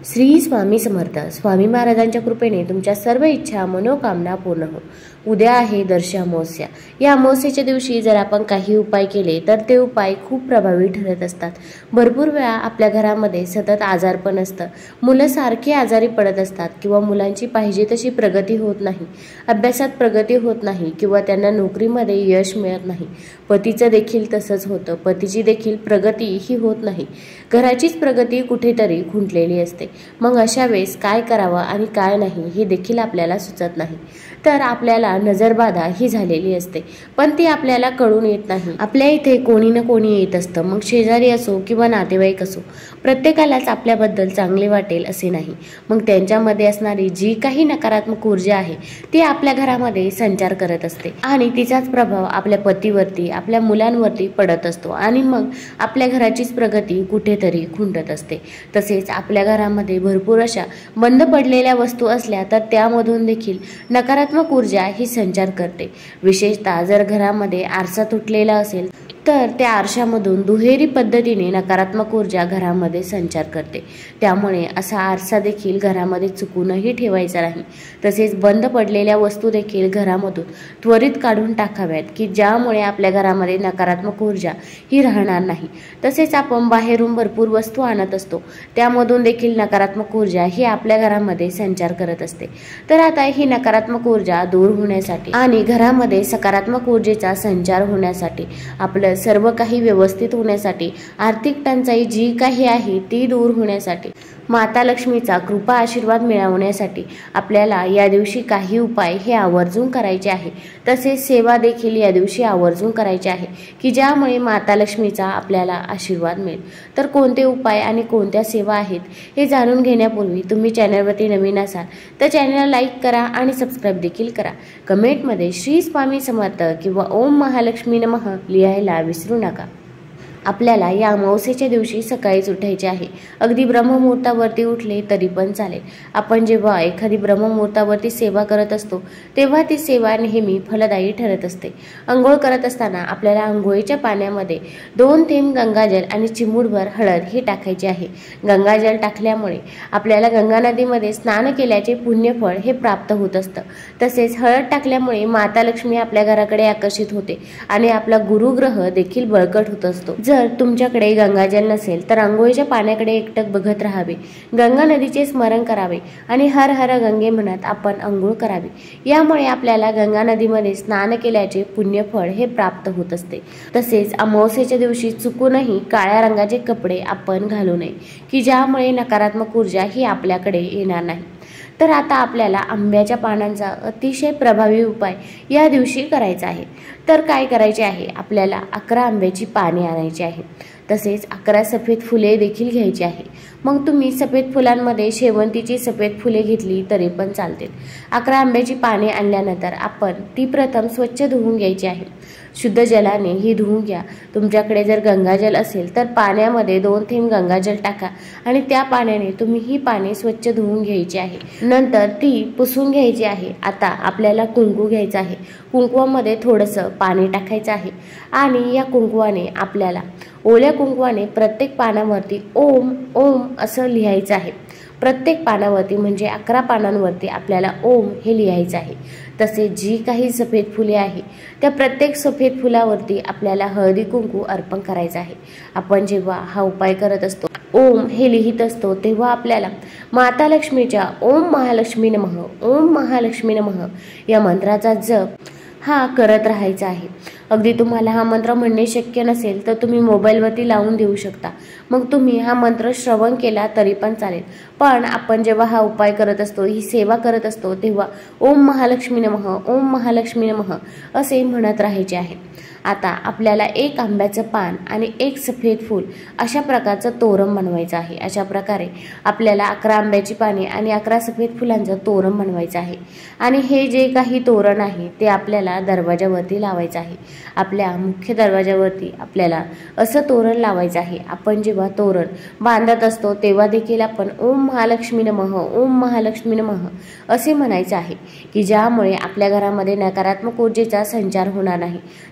श्री स्वामी समर्थ. स्वामी महाराजांच्या कृपेने तुमच्या सर्व इच्छा मनोकामना पूर्ण हो. उद्या आहे दर्श अमावस्या. या अमावस्येच्या दिवशी जर आपण काही उपाय केले तर ते उपाय खूप प्रभावी ठरत असतात. भरपूर वेळा आपल्या घरामध्ये सतत आजारपण असतं. मुलं सारखी आजारी पडत असतात किंवा मुलांची पाहिजे तशी प्रगती होत नाही, अभ्यासात प्रगती होत नाही किंवा त्यांना नोकरीमध्ये यश मिळत नाही. पतीचं देखील तसंच होतं. पतीची देखील प्रगती ही होत नाही. घराचीच प्रगती कुठेतरी खुंटलेली असते. मग अशा वेळेस काय करावं आणि काय नाही हे देखील आपल्याला सुचत नाही. तर आपल्याला नजरबाधा ही झालेली असते, पण ती आपल्याला कळून येत नाही. आपल्या इथे कोणी ना कोणी येत असतं, मग शेजारी असो किंवा नातेवाईक असो. प्रत्येकालाच आपल्याबद्दल चांगले वाटेल असे नाही. मग त्यांच्यामध्ये असणारी जी काही नकारात्मक ऊर्जा आहे ती आपल्या घरामध्ये संचार करत असते आणि तिचाच प्रभाव आपल्या पतीवरती, आपल्या मुलांवरती पडत असतो आणि मग आपल्या घराचीच प्रगती कुठेतरी खुंटत असते. तसेच आपल्या घरामध्ये भरपूर अशा बंद पडलेल्या वस्तू असल्या तर त्यामधून देखील नकारात्मक ऊर्जा ही संचार करते. विशेषतः जर घरामध्ये आरसा तुटलेला असेल तर त्या आरशामधून दुहेरी पद्धतीने नकारात्मक ऊर्जा घरामध्ये संचार करते. त्यामुळे असा आरसा देखील घरामध्ये चुकूनही ठेवायचा नाही. तसेच बंद पडलेल्या वस्तू देखील घरामधून त्वरित काढून टाकाव्यात की ज्यामुळे आपल्या घरामध्ये नकारात्मक ऊर्जा ही राहणार नाही. तसेच आपण बाहेरून भरपूर वस्तू आणत असतो, त्यामधून देखील नकारात्मक ऊर्जा ही आपल्या घरामध्ये संचार करत असते. तर आता ही नकारात्मक ऊर्जा दूर होण्यासाठी आणि घरामध्ये सकारात्मक ऊर्जेचा संचार होण्यासाठी, आपलं सर्व काही व्यवस्थित होण्यासाठी, आर्थिक टंचाई जी काही आहे ती दूर होण्यासाठी, माता लक्ष्मीचा कृपा आशीर्वाद मिळवण्यासाठी आपल्याला या दिवशी काही उपाय हे आवर्जून करायचे आहे. तसेच सेवा देखील या दिवशी आवर्जून करायची आहे की ज्यामुळे माता लक्ष्मीचा आपल्याला आशीर्वाद मिळेल. तर कोणते उपाय आणि कोणत्या सेवा आहेत हे जाणून घेण्यापूर्वी तुम्ही चॅनलवरती नवीन असाल तर चॅनलला लाईक करा आणि सबस्क्राईब देखील करा. कमेंटमध्ये श्री स्वामी समर्थ किंवा ओम महालक्ष्मी नमः लिहायला विसरू नका. आपल्याला या अमावस्येच्या दिवशी सकाळीच उठायचे आहे. अगदी ब्रह्ममुहूर्तावरती उठले तरी पण चालेल. आपण जेव्हा एखादी ब्रह्ममुहूर्तावरती सेवा करत असतो तेव्हा ती सेवा नेहमी फलदायी ठरत असते. अंघोळ करत असताना आपल्याला अंघोळीच्या पाण्यामध्ये 2 थेंब गंगाजल आणि चिमूटभर हळद ही टाकायची आहे. गंगाजल टाकल्यामुळे आपल्याला गंगा नदीमध्ये स्नान केल्याचे पुण्यफळ हे प्राप्त होत असतं. तसेच हळद टाकल्यामुळे माता लक्ष्मी आपल्या घराकडे आकर्षित होते आणि आपला गुरुग्रह देखील बळकट होत असतो. जर तुमच्याकडे गंगाजल नसेल तर आंघोळीच्या पाण्याकडे एकटक बघत राहावे, गंगा नदीचे स्मरण करावे आणि हर हर गंगे म्हणत आपण अंघोळ करावी. यामुळे आपल्याला गंगा नदीमध्ये स्नान केल्याचे पुण्यफळ हे प्राप्त होत असते. तसेच अमावस्येच्या दिवशी चुकूनही काळ्या रंगाचे कपडे आपण घालू नये की ज्यामुळे नकारात्मक ऊर्जा ही आपल्याकडे येणार नाही. तर आता आपल्याला आंब्याच्या पानांचा अतिशय प्रभावी उपाय या दिवशी करायचा आहे. तर काय करायचे आहे, आपल्याला 11 आंब्याची पाने आणायची आहे. तसेच 11 सफेद फुले देखील घ्यायची आहे. मग तुम्ही सफेद फुलांमध्ये शेवंतीची सफेद फुले घेतली तरी पण चालतील. 11 आंब्याची पाने आणल्यानंतर आपण ती प्रथम स्वच्छ धुवून घ्यायची आहे. शुद्ध जलाने ही धुवून घ्या. तुमच्याकडे जर गंगाजल असेल तर पाण्यामध्ये 2 थेंब गंगाजल टाका आणि त्या पाण्याने तुम्ही ही पाने स्वच्छ धुवून घ्यायची आहे. नंतर ती पुसून घ्यायची आहे. आता आपल्याला कुंकू घ्यायचं आहे. कुंकवामध्ये थोडंसं पाणी टाकायचं आहे आणि या कुंकवाने आपल्याला ओल्या कुंकवाने प्रत्येक पानावरती ओम ओम असं लिहायचं आहे. प्रत्येक पानावरती म्हणजे 11 पानांवरती आपल्याला ओम हे लिहायचं आहे. तसेच जी काही सफेद फुले आहे त्या प्रत्येक सफेद फुलावरती आपल्याला हळदी कुंकू अर्पण करायचं आहे. आपण जेव्हा हा उपाय करत असतो, ओम हे लिहित असतो, तेव्हा आपल्याला माता लक्ष्मीच्या ओम महालक्ष्मी नमः, ओम महालक्ष्मी नमः या मंत्राचा जप हा करत राहायचा आहे. अगदी तुम्हाला हा मंत्र म्हणणे शक्य नसेल तर तुम्ही मोबाईलवरती लावून देऊ शकता. मग तुम्ही हा मंत्र श्रवण केला तरी पण चालेल. पण आपण जेव्हा हा उपाय करत असतो, ही सेवा करत असतो, तेव्हा ओम महालक्ष्मी नमः, ओम महालक्ष्मी नमः असे म्हणत राहायचे आहे. आता आपल्याला 1 आंब्याचं पान आणि 1 सफेद फूल अशा प्रकारचं तोरण बनवायचं आहे. अशा प्रकारे आपल्याला 11 आंब्याची पाने आणि 11 सफेद फुलांचं तोरण बनवायचं आहे. आणि हे जे काही तोरण आहे ते आपल्याला दरवाजावरती लावायचं आहे. आपल्या मुख्य दरवाजावरती आपल्याला असं तोरण लावायचं आहे. आपण जेव्हा तोरण बांधत असतो तेव्हा देखील आपण ओम महालक्ष्मी नमः, ओम महालक्ष्मी नमः असे म्हणायचं आहे की ज्यामुळे आपल्या घरामध्ये नकारात्मक ऊर्जेचा संचार होणार नाही. तसेच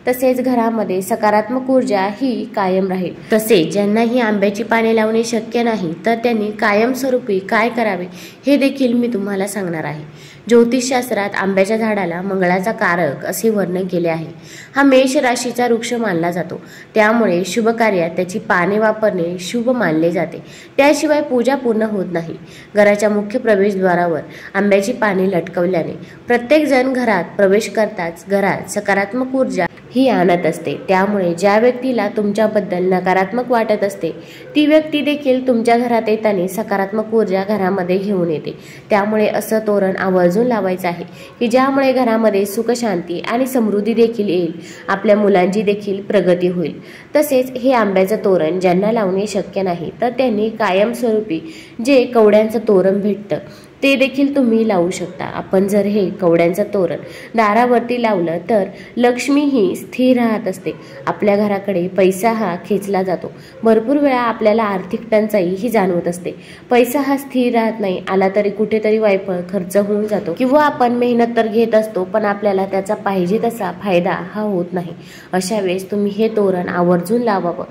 घरामध्ये सकारात्मक ऊर्जा ही कायम राहील। तसेच ज्यांना ही आंब्याची पाने लावणे शक्य नाही तर त्यांनी कायमस्वरूपी काय करावे हे देखील मी तुम्हाला सांगणार आहे। ज्योतिषशास्त्रात आंब्याच्या झाडाला मंगळाचा कारक असे वर्णन केले आहे। हा मेष राशीचा वृक्ष मानला जातो, त्यामुळे शुभ कार्यात त्याची पाने वापरणे शुभ मानले जाते। त्याशिवाय पूजा पूर्ण होत नाही। घराच्या मुख्य प्रवेशद्वारावर आंब्याची पाने लटकवल्याने प्रत्येक जण घरात प्रवेश करताच घरात सकारात्मक ऊर्जा ही आणत असते। त्यामुळे ज्या व्यक्तीला तुमच्याबद्दल नकारात्मक वाटत असते ती व्यक्ती देखील तुमच्या घरात येताना सकारात्मक ऊर्जा घरामध्ये घेऊन येते। त्यामुळे असं तोरण आवर्जून लावायचं आहे की ज्यामुळे घरामध्ये सुख शांती आणि समृद्धी देखील येईल, आपल्या मुलांची देखील प्रगती होईल। तसेच हे आंब्याचं तोरण ज्यांना लावणे शक्य नाही तर त्यांनी कायमस्वरूपी जे कवड्यांचं तोरण भेटतं ते देखील तुम्ही लावू शकता। आपण जर हे कवड्यांचं तोरण दारावरती लावलं तर लक्ष्मी ही स्थिर राहत असते, आपल्या घराकडे पैसा हा खेचला जातो। भरपूर वेळा आपल्याला आर्थिक टंचाई ही जाणवत असते, पैसा हा स्थिर राहत नाही, आला तरी कुठेतरी वायफळ खर्च होऊन जातो किंवा आपण मेहनत तर घेत असतो पण आपल्याला त्याचा पाहिजे तसा फायदा हा होत नाही। अशा वेळेस तुम्ही हे तोरण आवर्जून लावावं।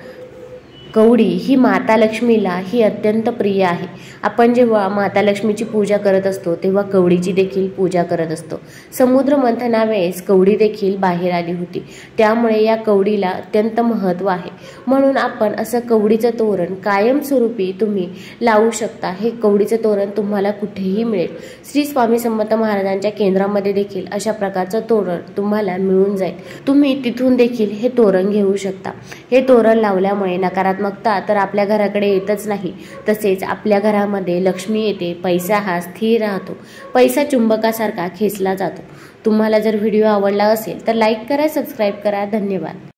कवडी ही माता लक्ष्मीला ही अत्यंत प्रिय आहे। आपण जेव्हा माता लक्ष्मीची पूजा करत असतो तेव्हा कवडीची देखील पूजा करत असतो। समुद्र मंथनावेळेस कवडी देखील बाहेर आली होती, त्यामुळे या कवडीला अत्यंत महत्त्व आहे। म्हणून आपण असं कवडीचं तोरण कायमस्वरूपी तुम्ही लावू शकता। हे कवडीचं तोरण तुम्हाला कुठेही मिळेल। श्री स्वामी समर्थ महाराजांच्या केंद्रामध्ये देखील अशा प्रकारचं तोरण तुम्हाला मिळून जाईल। तुम्ही तिथून देखील हे तोरण घेऊ शकता। हे तोरण लावल्यामुळे नकारात्मकता तर आपल्या घराकडे येतच नाही, तसेच आपल्या घरामध्ये लक्ष्मी येते, पैसा हा स्थिर राहतो, पैसा चुंबकासारखा खेचला जातो। तुम्हाला जर व्हिडिओ आवडला असेल तर लाईक करा, सबस्क्राईब करा। धन्यवाद।